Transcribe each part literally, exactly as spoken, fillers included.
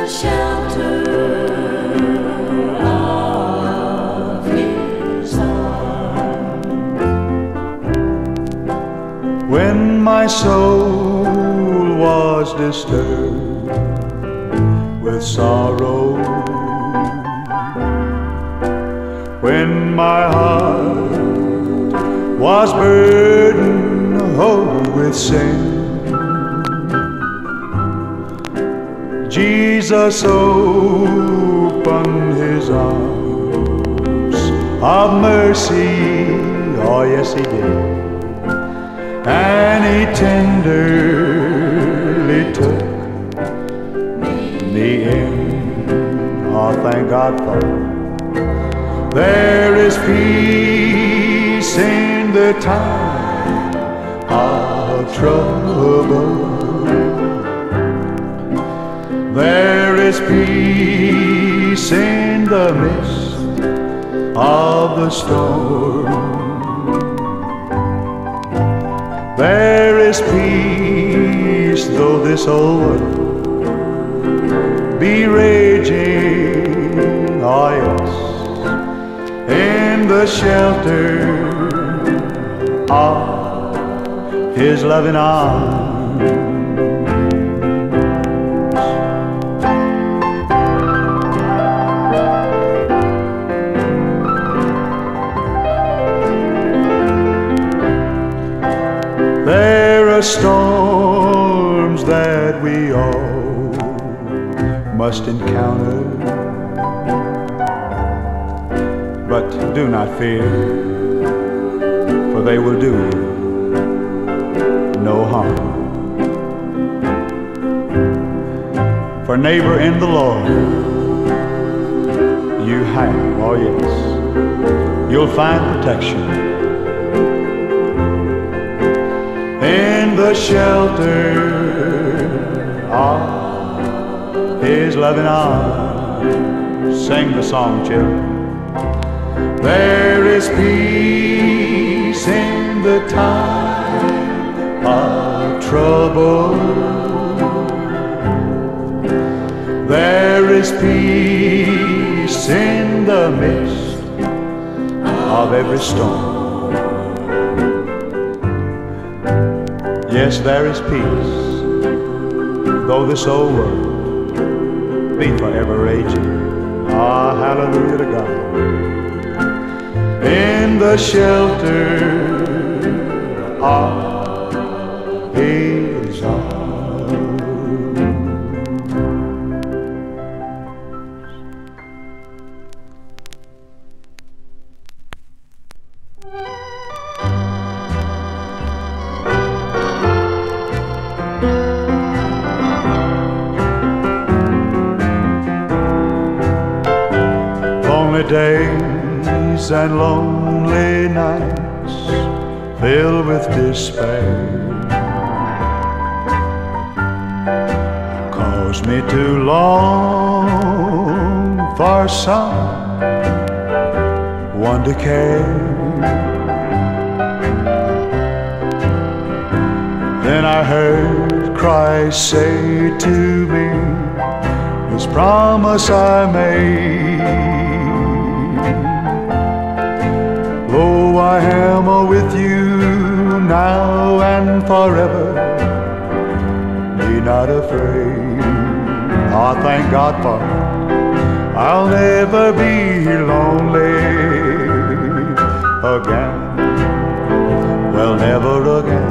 shelter of His arms. When my soul was disturbed with sorrow, when my heart was burdened oh, with sin, Jesus opened His arms of mercy, oh yes He did, and He tenderly took me in. Oh, thank God for it. There is peace in the time of trouble. There is peace in the midst of the storm. There is peace though this whole world be raging, oh yes, in the shelter of His loving arms. There are storms that we all must encounter, but do not fear, for they will do you no harm. For neighbor in the Lord you have, oh yes, you'll find protection in the shelter of His loving arms. Sing the song, children. There is peace in the time of trouble. There is peace in the midst of every storm. Yes, there is peace, though this old world be forever raging. Ah, hallelujah to God. In the shelter of His arms. Lonely days and lonely nights filled with despair cause me to long for someone to care. Then I heard Christ say to me His promise I made. Lo, I am with you now and forever. Be not afraid. Oh, thank God for it. I'll never be lonely again. Well, never again.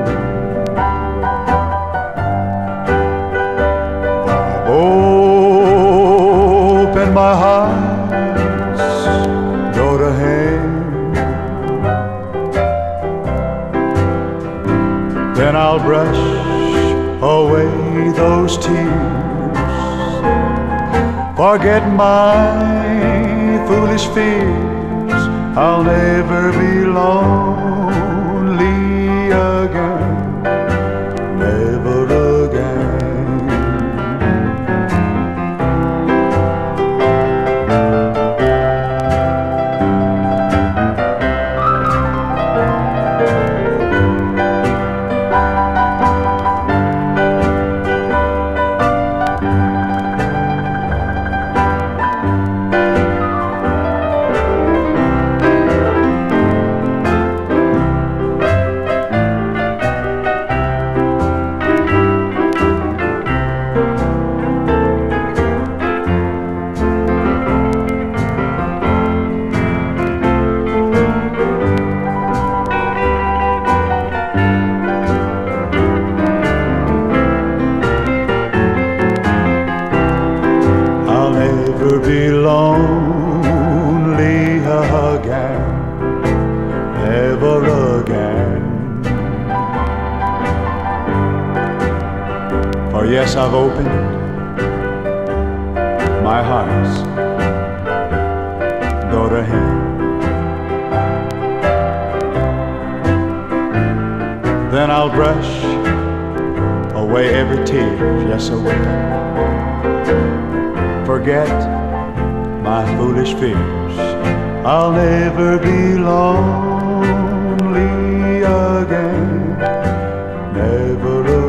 I've opened my heart, go to Him. Then I'll brush away those tears, forget my foolish fears. I'll never be lonely again, never again. Yes, I've opened my heart's door to Him. Then I'll brush away every tear. Yes, I will. Forget my foolish fears. I'll never be lonely again. Never again.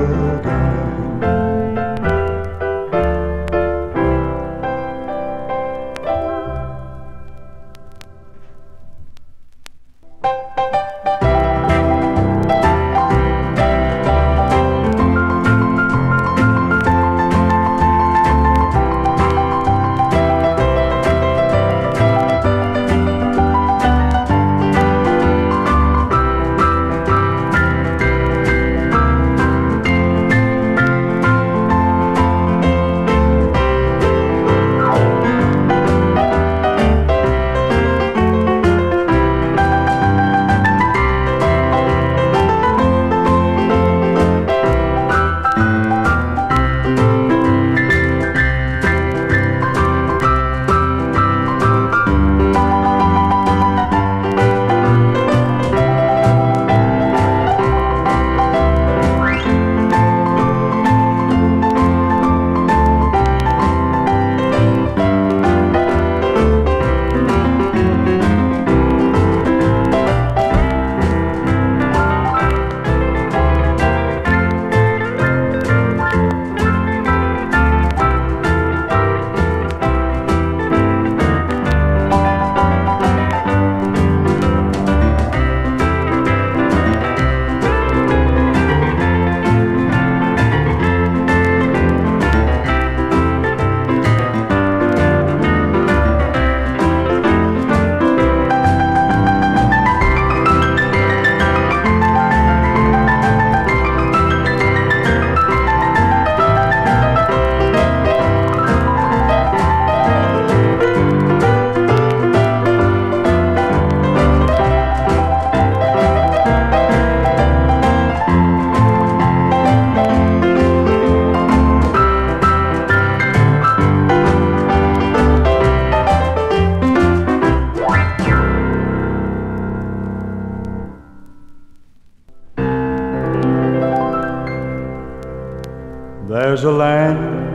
There's a land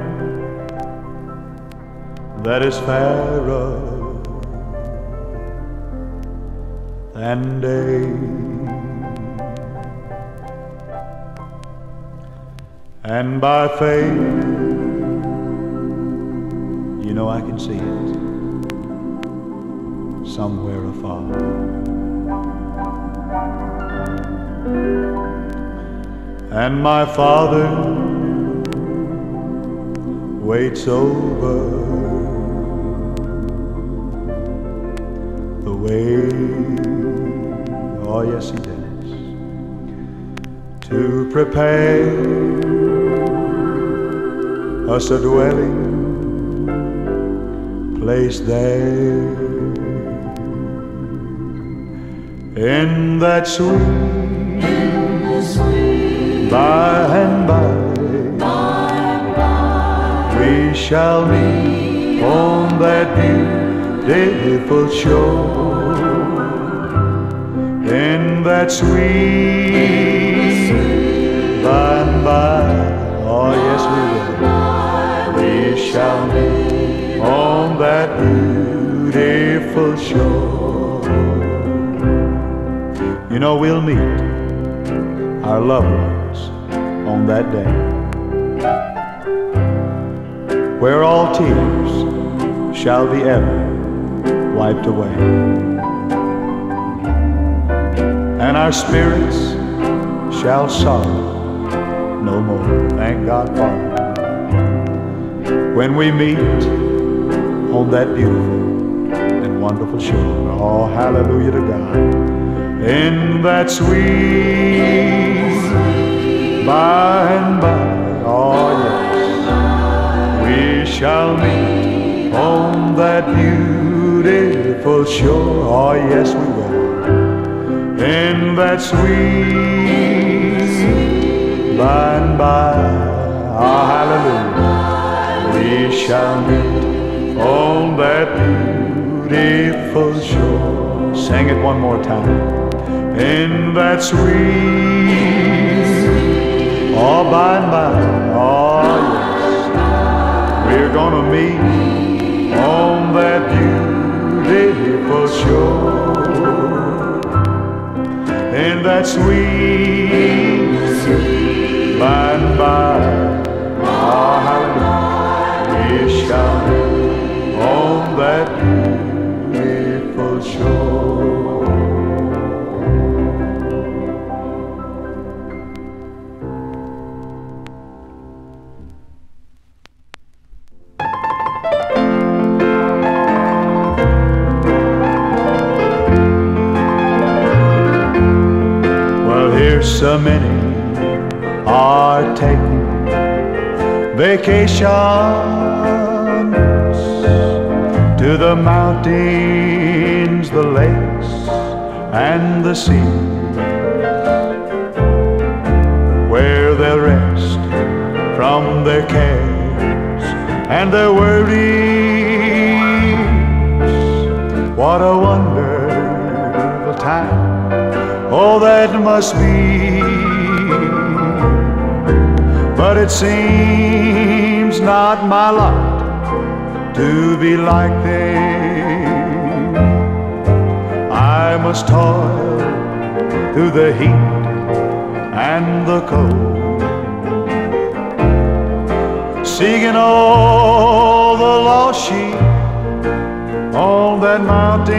that is fairer than day, and by faith, you know I can see it somewhere afar. And my Father waits over the way, oh yes he does, to prepare us a dwelling place there in that sweet, by and by we shall meet on that beautiful shore, in that sweet by and by. Oh yes we will. We shall meet on that beautiful shore. You know we'll meet our loved ones on that day, where all tears shall be ever wiped away, and our spirits shall sorrow no more. Thank God for it. When we meet on that beautiful and wonderful shore, oh hallelujah to God, in that sweet by and by, oh yes, we shall meet on that beautiful shore. Oh yes we will. In that sweet by and by. ah, hallelujah, we shall meet on that beautiful shore. Sing it one more time. In that sweet, oh, by and by, oh, yes, we're gonna meet on that beautiful shore. In that sweet, by and by, oh, hallelujah, we shall meet on that beautiful shore. So many are taking vacations to the mountains, the lakes, and the sea, where they'll rest from their cares and their worries. What a wonderful time, oh, that must be. But it seems not my lot to be like them. I must toil through the heat and the cold, seeking all the lost sheep on that mountain,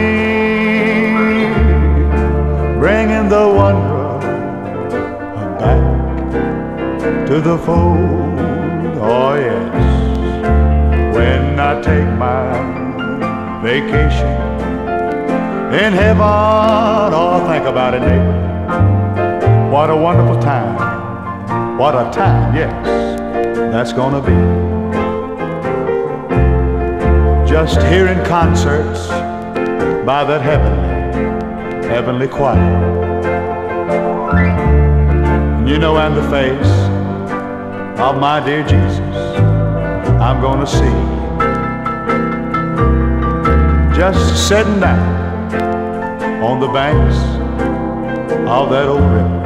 bringing the wanderer back to the fold. Oh yes, when I take my vacation in heaven, oh, think about it, neighbor. What a wonderful time, what a time, yes, that's gonna be. Just hearing concerts by that heavenly, heavenly choir. You know, and the face of my dear Jesus I'm gonna see, just sitting down on the banks of that old river,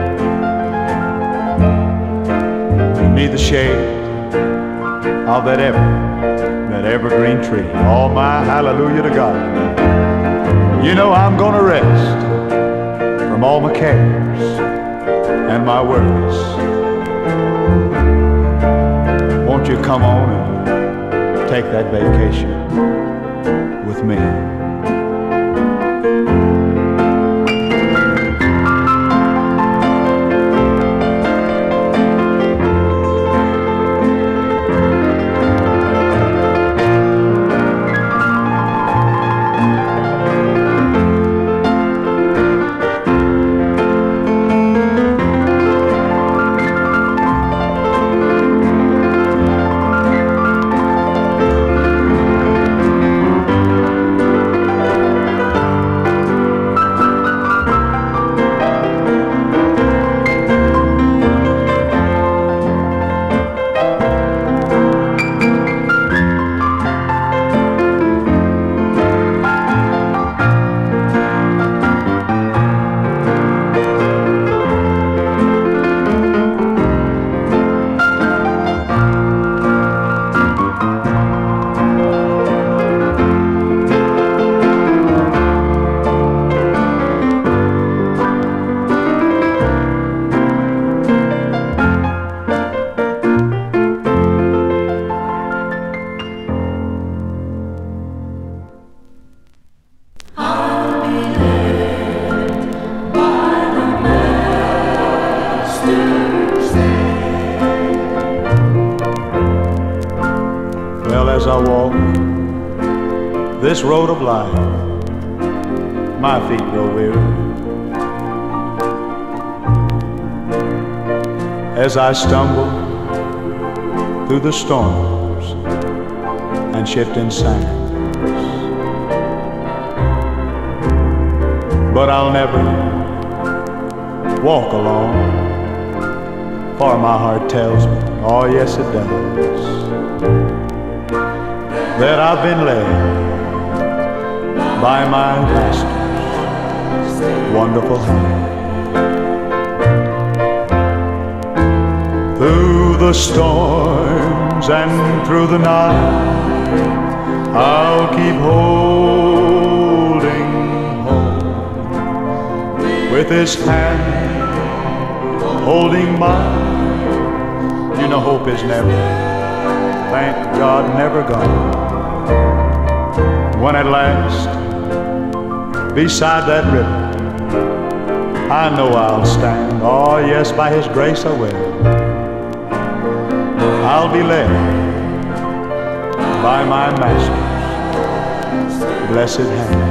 beneath the shade of that ever, that evergreen tree. Oh my, hallelujah to God. You know, I'm gonna rest from all my cares and my worries. Won't you come on and take that vacation with me? As I walk this road of life, my feet grow weary. As I stumble through the storms and shifting sands, but I'll never walk alone, for my heart tells me oh yes it does, that I've been led by my Master's wonderful hand. Through the storms and through the night, I'll keep holding home, with His hand holding mine. You know hope is never, thank God, never gone. When at last, beside that river, I know I'll stand. Oh yes, by His grace I will. I'll be led by my Master's blessed hand.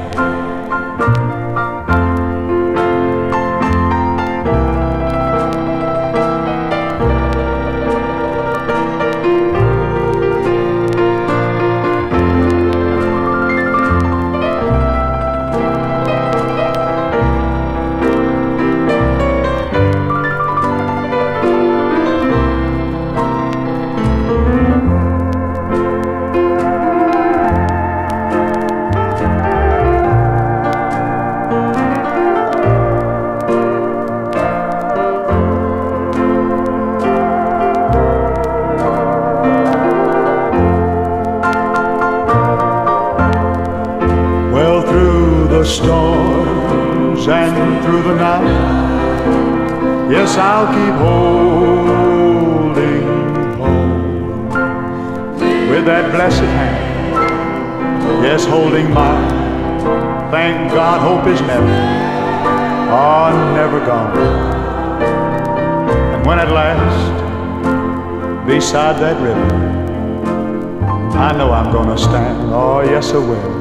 The storms and through the night, yes, I'll keep holding home, with that blessed hand, yes, holding mine. Thank God, hope is never, oh, never gone. And when at last, beside that river, I know I'm gonna stand, oh yes I will.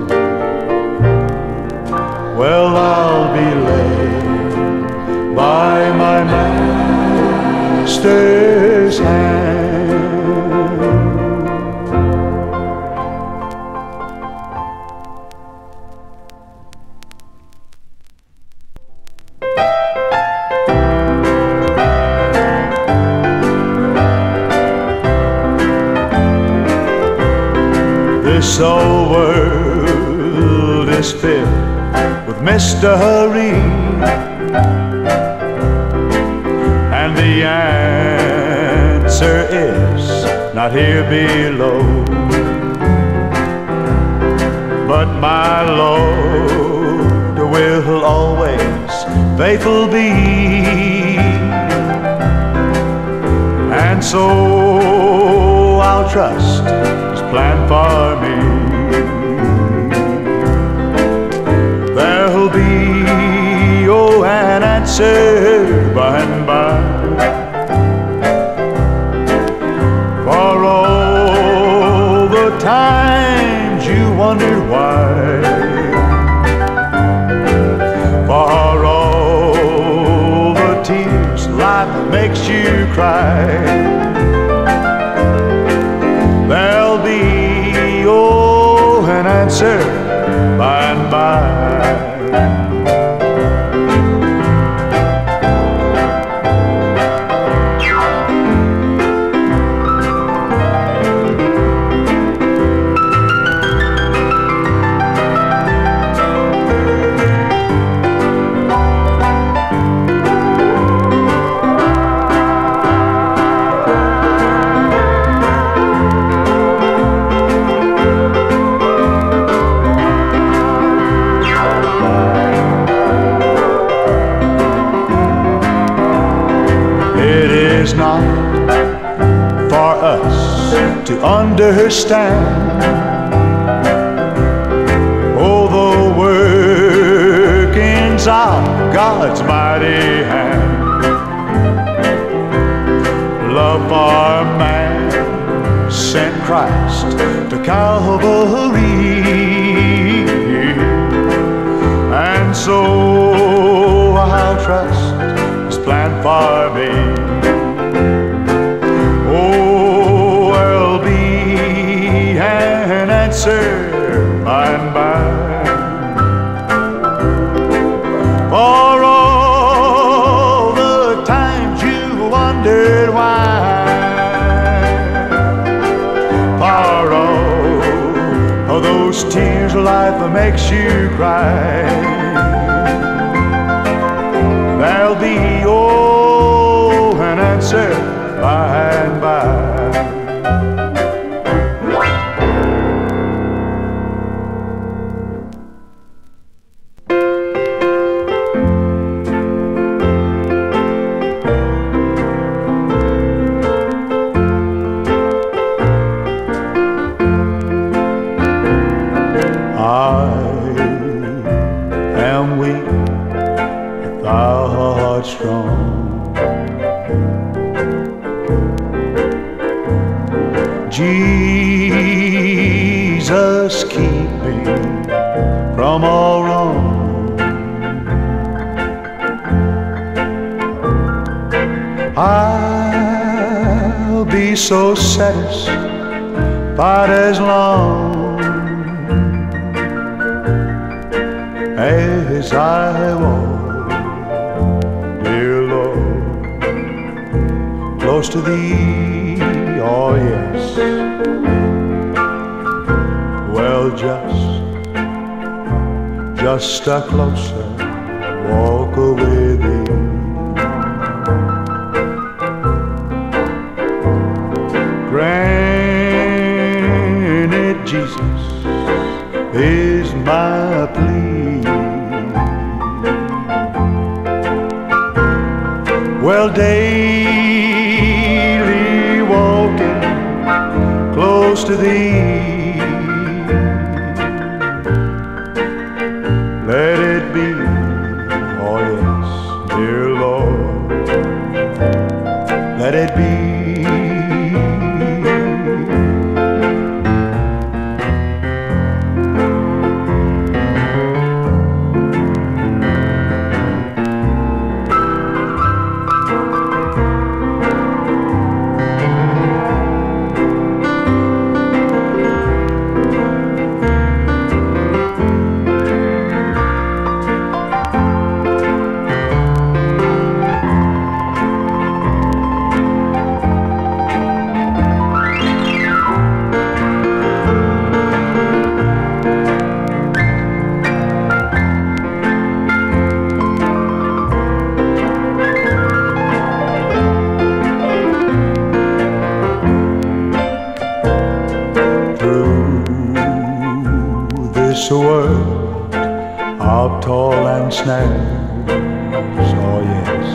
Well, I'll be led by my Master's hand. This old world is filled with mystery, and the answer is not here below. But my Lord will always faithful be, and so I'll trust His plan for me. There'll be, oh, an answer by and by, for all the times you wondered why, for all the tears life makes you cry. There'll be, oh, an answer by and by. It is not for us to understand all the workings of God's mighty hand. Love for man sent Christ to Calvary, and so I'll trust His plan for me. Oh, there'll be an answer by and by, for all the times you wondered why. those tears of life that makes you cry, there'll be oh an answer by and by. Strong. Jesus, keep me from all wrong. I'll be so satisfied as long as I walk, close to thee, oh yes. Well, just, just a closer walk with thee. Granted, Jesus is my plea. Well, daily walking close to thee, let it be, oh yes, dear Lord, let it be. This world of toil and snares, oh yes.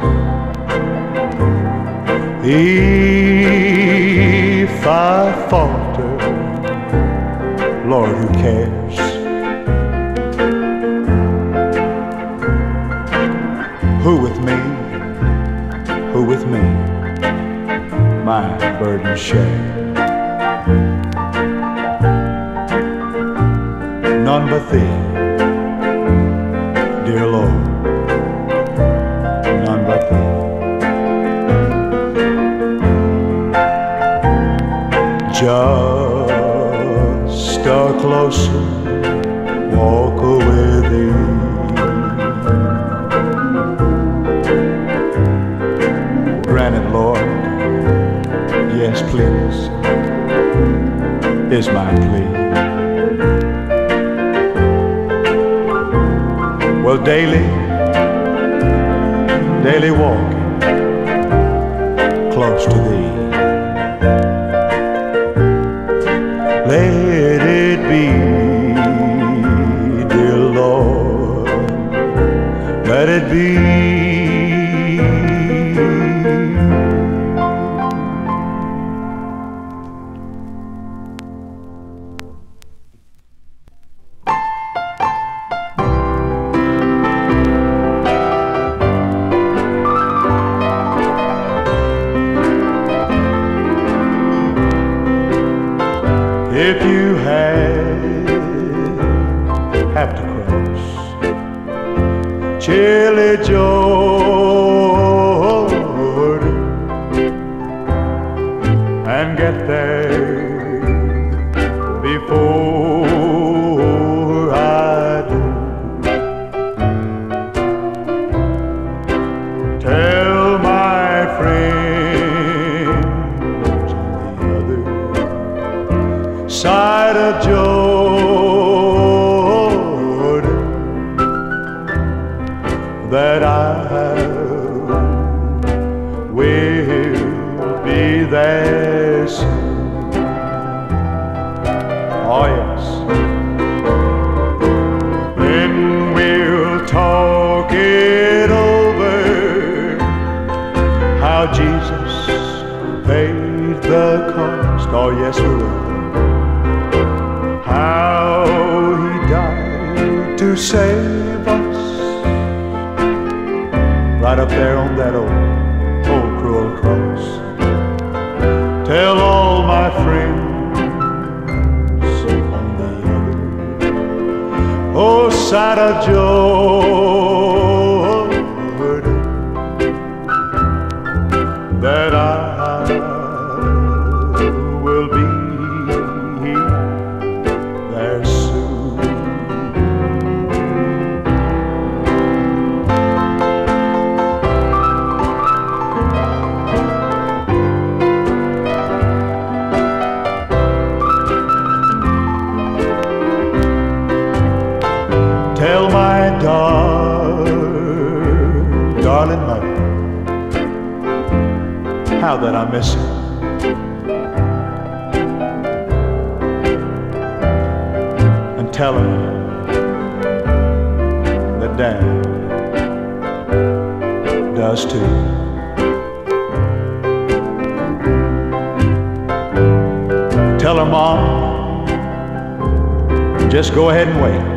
If I falter, Lord, who cares? Who with me, who with me, my burden share? None but thee, dear Lord, none but thee. Just a closer walk with thee. Granted, Lord, yes, please, is my plea. Well, daily, daily walking close to thee, let it be, dear Lord, let it be. If you had have to cross chilly Jordan and get there before I do, tell my friends on the other side of Jordan yes we will. How he died to save us, right up there on that old, old cruel cross. Tell all my friends on the other, oh, side of Jordan, that I will be there soon. Tell my dar darling mother how that I miss her. And tell her that Dad does too. Tell her, Mom, just go ahead and wait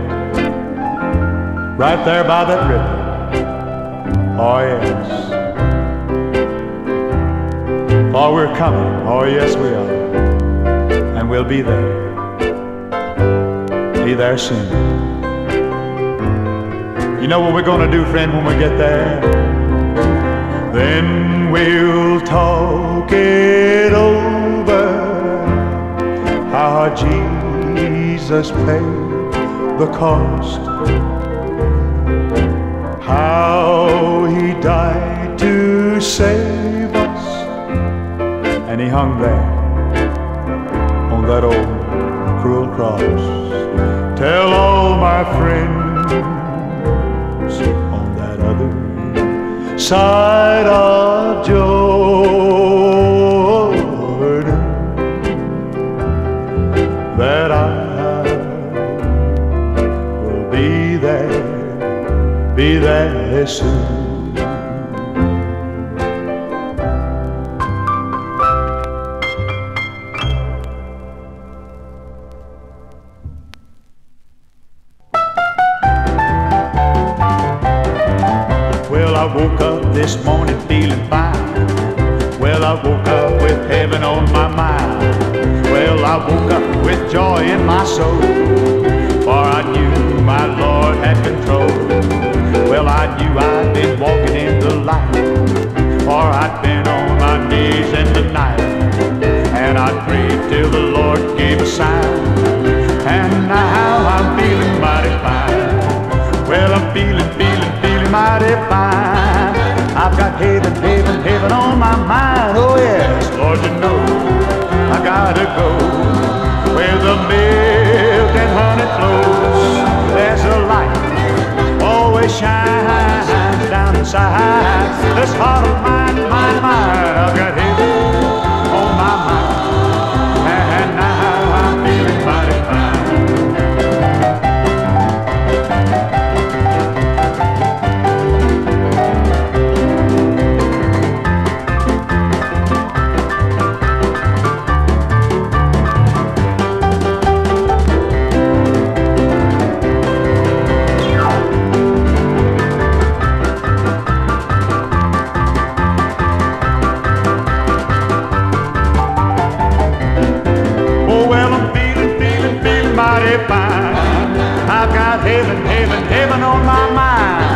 right there by that river. Oh yes, oh we're coming, oh yes we are, and we'll be there, be there soon. You know what we're gonna do, friend, when we get there? Then we'll talk it over, how Jesus paid the cost, how he died to save us, and he hung there on that old cruel cross. Tell all my friends on that other side of Jordan that I will be there, be there soon. Well, I woke up this morning feeling fine. Well, I woke up with heaven on my mind. Well, I woke up with joy in my soul, for I knew my Lord had control. Well, I knew I'd been walking in the light, for I'd been on my knees in the night, and I prayed till the Lord gave a sign, and now I'm feeling mighty fine. Well, I'm feeling, feeling, feeling mighty fine. I've got heaven, heaven, heaven on my mind. Oh yes, Lord, you know I gotta go where the milk and honey flows. There's a light always shines down inside this heart of mine, mine, mine. I've got heaven on my mind, and now I'm feeling mighty fine. I've got heaven, heaven, heaven on my mind.